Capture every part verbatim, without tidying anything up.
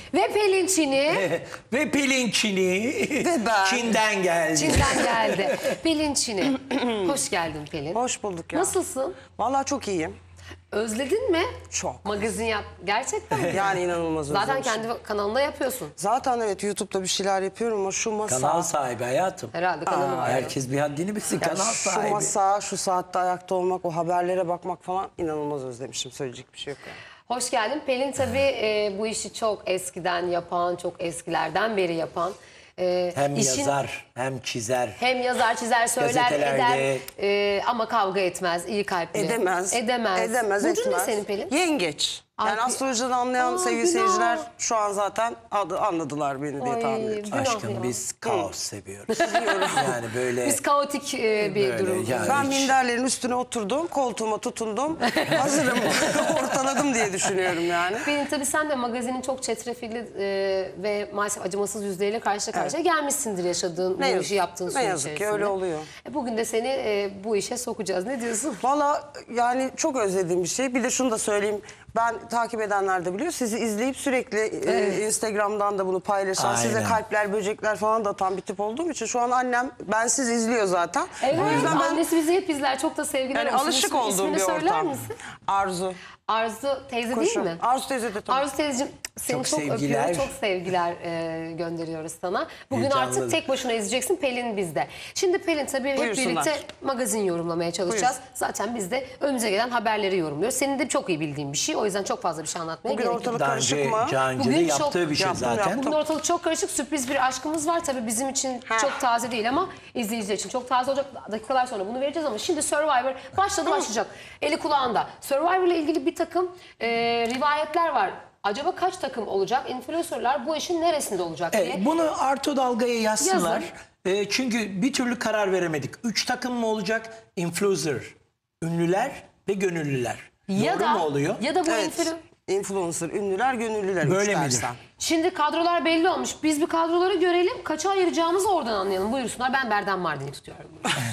Ve Pelin Çini. Ve Pelin Çini. Ve ben. Çin'den geldi. Çin'den geldi. Pelin Çini. Hoş geldin Pelin. Hoş bulduk ya. Nasılsın? Vallahi çok iyiyim. Özledin mi? Çok. Magazin yap. Gerçekten mi? Yani inanılmaz Zaten özlemişim. kendi kanalında yapıyorsun. Zaten evet YouTube'da bir şeyler yapıyorum ama şu masa... Kanal sahibi hayatım. Herhalde kanalı var. Herkes bir haddini bilsin, Yani kanal şu sahibi. masa, şu saatte ayakta olmak, o haberlere bakmak falan inanılmaz özlemişim. Söyleyecek bir şey yok yani. Hoş geldin. Pelin tabii e, bu işi çok eskiden yapan, çok eskilerden beri yapan. E, Hem işin, yazar, hem çizer. Hem yazar, çizer, söyler, Gazetelerde. eder e, ama kavga etmez, iyi kalpli. Edemez. Edemez. Edemez, Burcun ne etmez. senin Pelin? Yengeç. Yani Ay, astrolojiden anlayan Aa, sevgili günah. seyirciler şu an zaten adı, anladılar beni diye Ay, tahmin ediyorum. günah Aşkım ya. biz kaos seviyoruz. yani böyle... Biz kaotik e, bir Böyle durum. yani. Ben hiç- minderlerin üstüne oturdum, koltuğuma tutundum, hazırım, ortaladım diye düşünüyorum yani. Pelin tabii sen de magazinin çok çetrefilli e, ve maalesef acımasız yüzleriyle karşı karşıya gelmişsindir yaşadığın, Ne bu yazık- işi yaptığın ne süre yazık ki içerisinde. öyle oluyor. E, bugün de seni e, bu işe sokacağız. Ne diyorsun? Valla yani çok özlediğim bir şey. Bir de şunu da söyleyeyim. Ben takip edenler de biliyor. Sizi izleyip sürekli e, Instagram'dan da bunu paylaşan, size Aynen. kalpler, böcekler falan da atan bir tip olduğum için şu an annem bensiz izliyor zaten. Evet, O yüzden ben annesi bizi hep izler. Çok da sevgiler yani olsun. alışık İsmi- olduğum ismini bir söyler ortam. misin? Arzu. Arzu teyze Koşun. değil mi? Arzu teyze de tabii. Arzu teyzeciğim seni Çok çok, sevgiler. öpüyoruz, çok sevgiler e, gönderiyoruz sana. Bugün Heyecanlı. artık tek başına izleyeceksin, Pelin bizde. Şimdi Pelin tabii hep Buyursunlar. birlikte magazin yorumlamaya çalışacağız. Buyurun. Zaten biz de önümüze gelen haberleri yorumluyoruz. Senin de çok iyi bildiğin bir şey. O yüzden çok fazla bir şey anlatmaya Bugün gerek yok. ortalık Daha karışık önce mı? Cancı'da Bugün yaptığı çok- bir şey Yaptım, zaten. yaptım. Bugün ortalık çok karışık, sürpriz bir aşkımız var. Tabii bizim için Ha. çok taze değil ama izleyiciler için çok taze olacak. Dakikalar sonra bunu vereceğiz ama şimdi Survivor başladı başlayacak. Eli kulağında. Survivor ile ilgili bir takım e, rivayetler var. Acaba kaç takım olacak? Influencerlar bu işin neresinde olacak diye. Evet, bunu Arto Dalga'ya yazsınlar. Yazın. E, çünkü bir türlü karar veremedik. Üç takım mı olacak? Influencer, ünlüler ve gönüllüler. Ya Doğru da mu oluyor? ya da bu Evet. influ- Influencer, ünlüler, gönüllüler. Böyle üç midir? dersen. Şimdi kadrolar belli olmuş. Biz bir kadroları görelim. Kaça ayıracağımızı oradan anlayalım. Buyursunlar. Ben Berdan Mardin'i tutuyorum.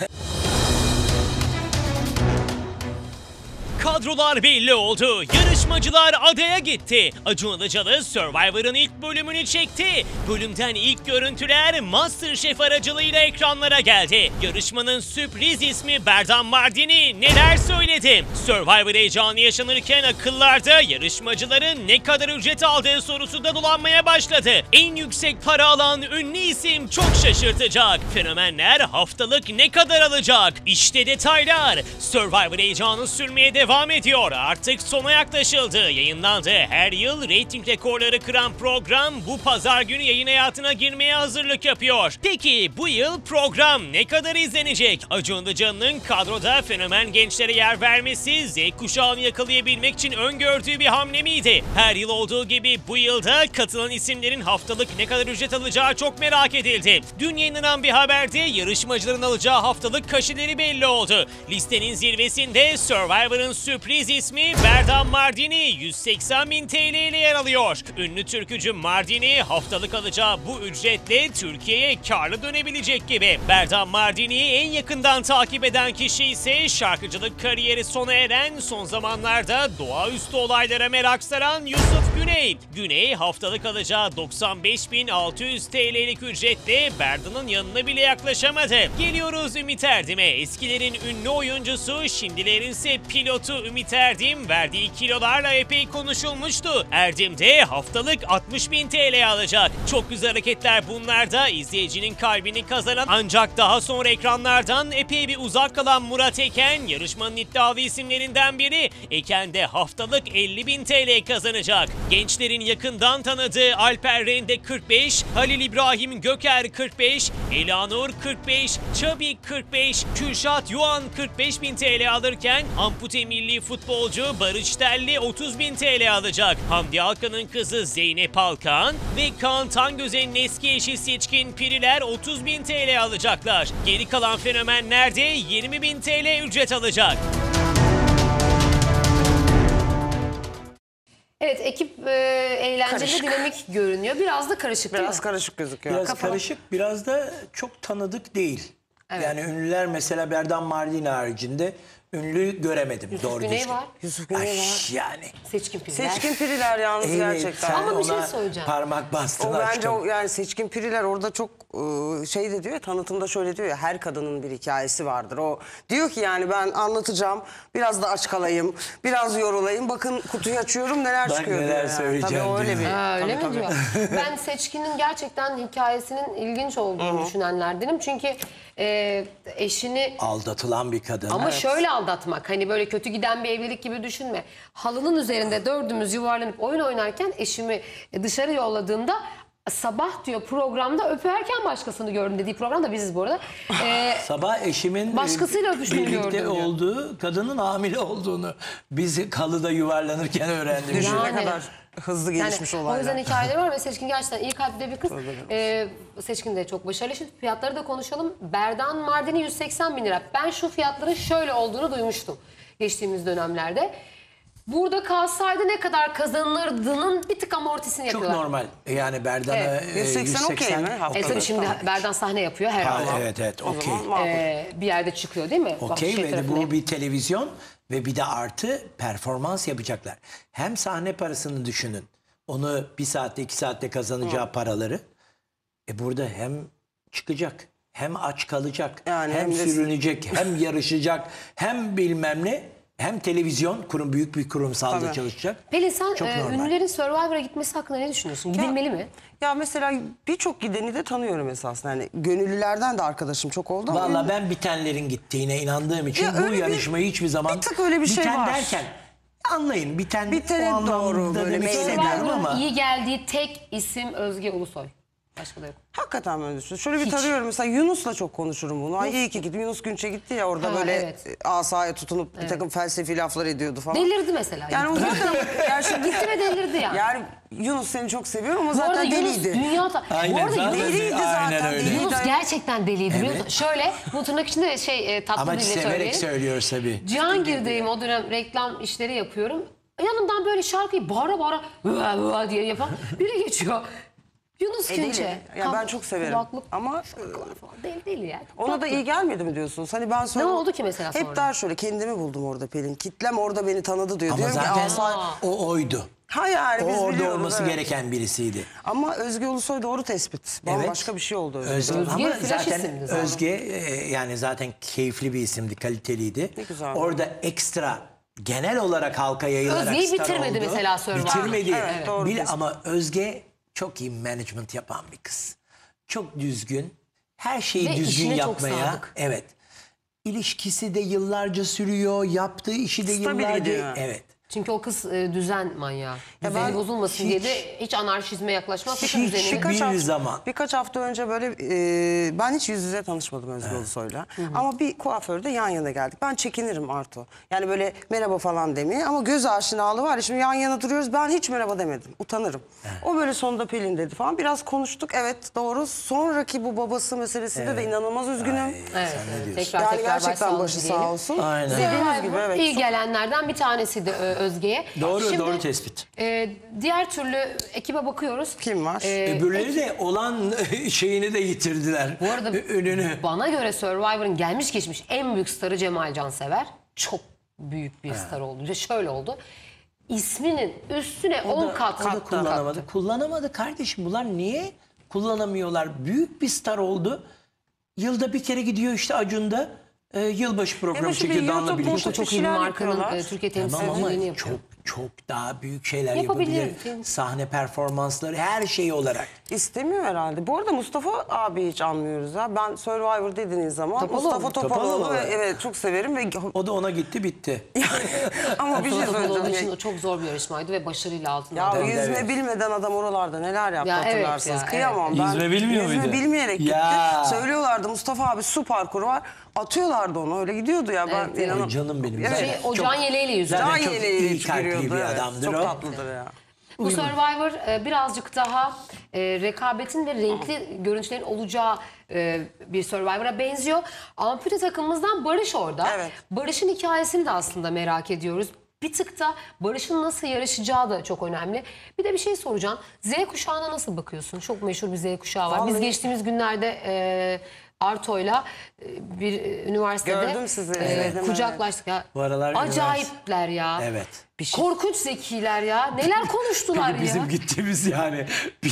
Kadrolar belli oldu. Yarışmacılar adaya gitti. Acun Ilıcalı Survivor'ın ilk bölümünü çekti. Bölümden ilk görüntüler MasterChef aracılığıyla ekranlara geldi. Yarışmanın sürpriz ismi Berdan Mardini neler söyledi? Survivor heyecanı yaşanırken akıllarda yarışmacıların ne kadar ücret aldığı sorusu da dolanmaya başladı. En yüksek para alan ünlü isim çok şaşırtacak. Fenomenler haftalık ne kadar alacak? İşte detaylar. Survivor heyecanı sürmeye devam ediyor. Artık sona yaklaşıldı. Yayınlandı. Her yıl reyting rekorları kıran program bu pazar günü yayın hayatına girmeye hazırlık yapıyor. Peki bu yıl program ne kadar izlenecek? Acun Ilıcalı'nın kadroda fenomen gençlere yer vermesi Z kuşağını yakalayabilmek için öngördüğü bir hamle miydi? Her yıl olduğu gibi bu yılda katılan isimlerin haftalık ne kadar ücret alacağı çok merak edildi. Dün yayınlanan bir haberde yarışmacıların alacağı haftalık kaşeleri belli oldu. Listenin zirvesinde Survivor'ın sürpriz ismi Berdan Mardini yüz seksen bin T L ile yer alıyor. Ünlü türkücü Mardini haftalık alacağı bu ücretle Türkiye'ye karlı dönebilecek gibi. Berdan Mardini'yi en yakından takip eden kişi ise şarkıcılık kariyeri sona eren, son zamanlarda doğaüstü olaylara merak saran Yusuf Güney. Güney haftalık alacağı doksan beş bin altı yüz T L'lik ücretle Berdan'ın yanına bile yaklaşamadı. Geliyoruz Ümit Erdem'e. Eskilerin ünlü oyuncusu, şimdilerin ise pilotu Ümit Erdem verdiği kilolarla epey konuşulmuştu. Erdem de haftalık altmış bin T L alacak. Çok güzel hareketler bunlar da, izleyicinin kalbini kazanan ancak daha sonra ekranlardan epey bir uzak kalan Murat Eken yarışmanın iddialı isimlerinden biri. Eken de haftalık elli bin T L kazanacak. Gençlerin yakından tanıdığı Alper Rende kırk beş, Halil İbrahim Göker kırk beş, Elanur kırk beş, Çabi kırk beş, Kürşat Yuan kırk beş bin T L alırken ampute milli futbolcu Barış Telli otuz bin T L alacak. Hamdi Alkan'ın kızı Zeynep Alkan ve Kaan Tangöze'nin eski eşi Seçkin Piriler otuz bin T L alacaklar. Geri kalan fenomenler de yirmi bin T L ücret alacak. Evet, ekip e, eğlenceli, Karışık. dinamik görünüyor. Biraz da karışık değil Biraz mi? karışık gözüküyor. Biraz Kafalar- karışık, biraz da çok tanıdık değil. Evet. Yani ünlüler mesela Berdan Mardini haricinde ünlü göremedim. Yusuf doğru Güney düzgün. var. Yusuf Güney Ay, var. yani. Seçkin Piriler. Seçkin Piriler yalnız Evet, gerçekten. sen Ama bir şey ona söyleyeceğim. parmak bastın O bence aşkım. o, yani Seçkin Piriler orada çok e, şey de diyor ya, tanıtımda şöyle diyor ya, her kadının bir hikayesi vardır. O diyor ki yani ben anlatacağım, biraz da aç kalayım, biraz yorulayım, bakın kutuyu açıyorum neler Bak çıkıyor neler diyor. Yani. söyleyeceğim Tabii o öyle diyor. bir. Ha, öyle tabii, mi tabii. diyor? Ben Seçkin'in gerçekten hikayesinin ilginç olduğunu düşünenlerdenim. Çünkü e, eşini Aldatılan bir kadın. ama şöyle aldatmak, hani böyle kötü giden bir evlilik gibi düşünme. Halının üzerinde dördümüz yuvarlanıp oyun oynarken eşimi dışarı yolladığımda sabah diyor programda öperken başkasını gördüm dediği programda biziz bu arada. Ee, Sabah eşimin Başkasıyla e, öpüştüğünü birlikte gördüm diyor. olduğu kadının hamile olduğunu biz halıda yuvarlanırken öğrendim. Düşün Yani- ne kadar hızlı Yani gelişmiş o olaylar. yüzden hikayeleri var ve Seçkin gerçekten iyi kalpli bir kız. Ee, Seçkin de çok başarılı. Şimdi fiyatları da konuşalım. Berdan Mardini yüz seksen bin lira. Ben şu fiyatların şöyle olduğunu duymuştum geçtiğimiz dönemlerde. Burada kalsaydı ne kadar kazanırdığının bir tık amortisini Çok yapıyorlar. normal. Yani Berdan'a Evet. e, yüz seksen okey mi? E Haftada? tabii şimdi Tamam. Berdan sahne yapıyor her Ha, an. evet evet O okey. zaman makul. Ee, bir yerde çıkıyor değil mi? Bak, Okey şey ve tarafına. bu bir televizyon ve bir de artı performans yapacaklar. Hem sahne parasını düşünün. Onu bir saatte iki saatte kazanacağı paraları. E burada hem çıkacak hem aç kalacak Yani hem, hem de- sürünecek hem yarışacak hem bilmem ne hem televizyon kurum büyük bir kurumsalda Tabii. çalışacak. Pelin sen Çok e, normal. ünlülerin Survivor'a gitmesi hakkında ne düşünüyorsun? Gidilmeli mi? Ya mesela birçok gideni de tanıyorum esasında. Yani gönüllülerden de arkadaşım çok oldu. ama Valla ben bitenlerin gittiğine inandığım için Ya bu öyle bir- yarışmayı hiçbir zaman bir tık öyle bir şey biten var. derken anlayın biten Bitene o anlamda doğru böyle demek meyil istemiyorum Survivor'ın ama iyi geldiği tek isim Özge Ulusoy. Başka da yok. Hakikaten böyle düşünüyorum. Şöyle bir Hiç. tarıyorum mesela, Yunus'la çok konuşurum bunu. Ay iyi ki gitti. Yunus Günç'e gitti ya orada Ha, böyle evet. asaya tutunup bir takım felsefi laflar ediyordu falan. Delirdi mesela. Yani o zaten yani şimdi Gitti ve delirdi yani. yani Yunus seni çok seviyorum ama Bu arada zaten Yunus deliydi. dünya... ta- Aynen, Bu arada zaten Yunus, deliydi aynen zaten, öyle. deliydi. Yunus gerçekten deliydi. biliyor musun? Evet. Şöyle, bu tırnak içinde şey e, tatlı ama dille severek söyleyelim. söylüyoruz tabii. Cihangir'deyim, o dönem reklam işleri yapıyorum. Yanımdan böyle şarkıyı bağıra bağıra "Vıva vıva" diye yapan biri geçiyor. Yunus E, Günçe. deli. Ya ben çok severim. Kulaklık, Ama şarkılar falan. Deli deli yani. ona da Tatlı. iyi gelmedi mi diyorsunuz? Hani ben sonra... Ne oldu ki mesela Hep sonra? der şöyle, kendimi buldum orada Pelin. Kitlem orada beni tanıdı diyor. Ama Diyorum ki zaten asay... o oydu. Ha yani O biz orada biliyoruz, olması evet. gereken birisiydi. Ama Özge Ulusoy doğru tespit. Bambaşka bir şey oldu Özge. Özge, Özge ama flash zaten isimdi zaten. Özge e, yani zaten keyifli bir isimdi, kaliteliydi. Ne güzel. Orada ekstra genel olarak halka yayılarak Özge'yi star bitirmedi oldu. mesela Survivor. Bitirmedi. Evet, doğru Bil- diyorsun. ama Özge çok iyi management yapan bir kız. Çok düzgün. Her şeyi Ve düzgün işine çok yapmaya. sadık. Evet. İlişkisi de yıllarca sürüyor. Yaptığı işi de Stabil yıllarca. gidiyor yani. Evet. Çünkü o kız e, düzen manyağı. Düzeni ben bozulmasın hiç- diye de hiç anarşizme yaklaşmaz. Hiç, hiç- düzenine. birkaç- Bir hafta, zaman. Birkaç hafta önce böyle e, ben hiç yüz yüze tanışmadım Özge Ulusoy'la. Ama bir kuaförde yan yana geldik. Ben çekinirim Arto. Yani böyle merhaba falan demeye ama göz aşinalığı var ya, şimdi yan yana duruyoruz, ben hiç merhaba demedim. Utanırım. O böyle sonunda Pelin dedi falan. Biraz konuştuk, evet doğru. Sonraki bu babası meselesinde de inanılmaz üzgünüm. Evet, evet. Tekrar Yani tekrar gerçekten başsağlığı başı dileyelim. sağ olsun. Aynen. Dediğiniz gibi evet. İyi gelenlerden bir tanesi de Ö- Özge'ye. Doğru, Şimdi, doğru tespit. e, diğer türlü ekibe bakıyoruz. Kim var? E, Öbürleri de olan şeyini de yitirdiler. Bu arada önünü. bana göre Survivor'ın gelmiş geçmiş en büyük starı Cemal Cansever. Çok büyük bir star oldu. İşte şöyle oldu. İsminin üstüne on kat O da kat kullanamadı. kattı. Kullanamadı kardeşim. Bunlar niye kullanamıyorlar? Büyük bir star oldu. Yılda bir kere gidiyor işte Acun'da. E, yılbaşı programı Evet, şimdi çekiyor Danla YouTube, birlikte. YouTube Çok iyi bir şeyler markanın yapıyorlar. e, Türkiye Tamam ama temsilciliğini yapıyor. çok çok daha büyük şeyler Yapabilir. yapabilir. Sahne performansları her şey olarak. İstemiyor herhalde. Bu arada Mustafa abi hiç anmıyoruz ha. Ben Survivor dediğiniz zaman Topaloğlu. Mustafa Topaloğlu Topaloğlu. ve evet çok severim ve O da ona gitti bitti. ama bir şey Mustafa Topaloğlu söyleyeceğim. için o çok zor bir yarışmaydı ve başarıyla altına Ya aldı. yüzme evet. bilmeden adam oralarda neler yaptı Ya evet hatırlarsınız. ya, Kıyamam evet. ben. Yüzme bilmiyor yüzme muydu? bilmeyerek gitti. Ya. Söylüyorlardı Mustafa abi su parkuru var. Atıyorlardı onu, öyle gidiyordu ya. Ben Evet, evet. inanam- Ay canım benim. Evet. Zaten Şey, o çok- can yeleğiyle yüzüyor. Zaten Can çok yeleği iyi kalpli giriyordu, bir evet. adamdır Çok o. tatlıdır ya. Bu Survivor e, birazcık daha e, rekabetin ve renkli görüntülerin olacağı e, bir Survivor'a benziyor. Ampute takımımızdan Barış orada. Evet. Barış'ın hikayesini de aslında merak ediyoruz. Bir tık da Barış'ın nasıl yarışacağı da çok önemli. Bir de bir şey soracağım. Z kuşağına nasıl bakıyorsun? Çok meşhur bir Z kuşağı var. Biz Vallahi- geçtiğimiz günlerde e, Arto'yla e, bir e, üniversitede Gördüm sizi, e, izledim, kucaklaştık. Ya. Bu aralar Acayipler ya. Evet. Bir şey- Korkunç zekiler ya. Neler konuştular ya. Bizim gittiğimiz yani.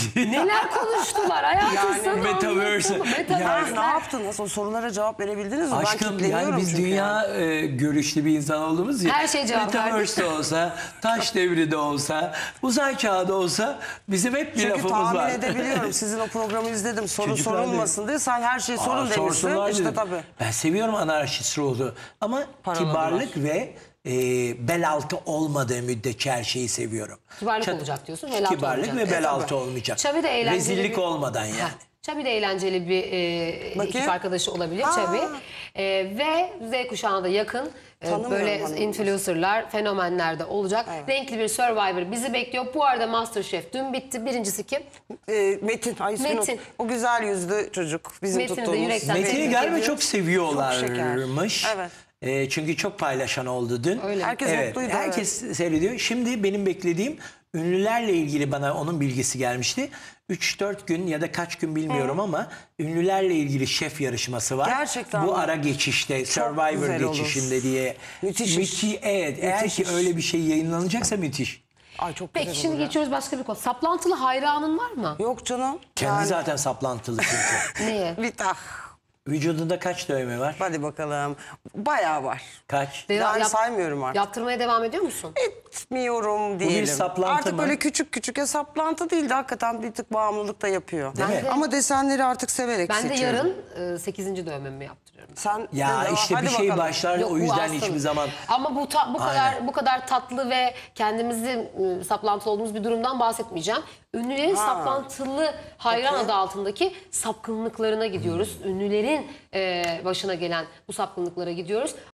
Neler konuştular hayatım Yani sana Metaverse. anlattım. Yani- Metaverse. Ne yaptınız? O sorulara cevap verebildiniz mi? ben Aşkım kitleniyorum yani biz çünkü dünya e, görüşlü bir insan olduğumuz için. Her şeye cevap Metaverse de olsa, taş devri de olsa, uzay çağı da olsa bizim hep bir Çünkü lafımız tahmin var. edebiliyorum. Sizin o programı izledim. Soru Çocuklar da- sorulmasın diye. Sen her şeyi sorun Aa, demişsin. sorsunlar İşte dedim. tabii. Ben seviyorum anarşist ruhu. Ama Paraladılar. kibarlık ve e, bel altı olmadığı müddetçe her şeyi seviyorum. Kibarlık Çat- olacak diyorsun, bel altı Kibarlık olmayacak. ve E, bel tabii. altı olmayacak. Çabi de eğlenceli Rezillik bir- olmadan yani. Ha, Çabi de eğlenceli bir e, Bakayım. ekip arkadaşı olabilir Aa. Çabi. E, ve Z kuşağına da yakın e, Tanımıyorum böyle hanımı. influencerlar, fenomenler de olacak. Evet. Renkli bir Survivor bizi bekliyor. Bu arada MasterChef dün bitti. Birincisi kim? Ee, Metin. Ay, ismini Metin. unut- O güzel yüzlü çocuk. Bizim Metin'i de tuttuğumuz. yürekten Metin'i tebrik galiba ediyoruz. çok seviyorlarmış. Çok şeker. Evet. E, çünkü çok paylaşan oldu dün. Öyle. Herkes evet, mutluydu, Herkes seyrediyor. Şimdi benim beklediğim ünlülerle ilgili bana onun bilgisi gelmişti. üç dört gün ya da kaç gün bilmiyorum ama ünlülerle ilgili şef yarışması var. Gerçekten Bu mi? ara geçişte, Survivor güzel olur. geçişinde diye. Müthiş iş. Müthiş, evet. Eğer Müthiş ki iş. öyle bir şey yayınlanacaksa müthiş. Ay çok Peki güzel şimdi olur ya. geçiyoruz başka bir konu. Saplantılı hayranın var mı? Yok canım. Kendi Yani zaten saplantılı çünkü. Niye? bir ah. Vücudunda kaç dövme var? Hadi bakalım. Bayağı var. Kaç? Yani Yap- saymıyorum artık. Yaptırmaya devam ediyor musun? Etmiyorum diyelim. saplantı Artık mı? böyle küçük küçük ya saplantı değil de hakikaten bir tık bağımlılık da yapıyor. Değil mi? Ama desenleri artık severek Ben de seçiyorum. yarın e, sekizinci dövmemi yaptırıyorum. Sen Ya de- işte hadi bir şey bakalım. başlar Yok, o bu yüzden hastalık. hiçbir zaman. Ama bu ta- bu kadar Aynen. bu kadar tatlı ve kendimizi e, saplantılı olduğumuz bir durumdan bahsetmeyeceğim. Ünlülerin Ha. saplantılı hayran Peki. adı altındaki sapkınlıklarına gidiyoruz. Ünlülerin e, başına gelen bu sapkınlıklara gidiyoruz.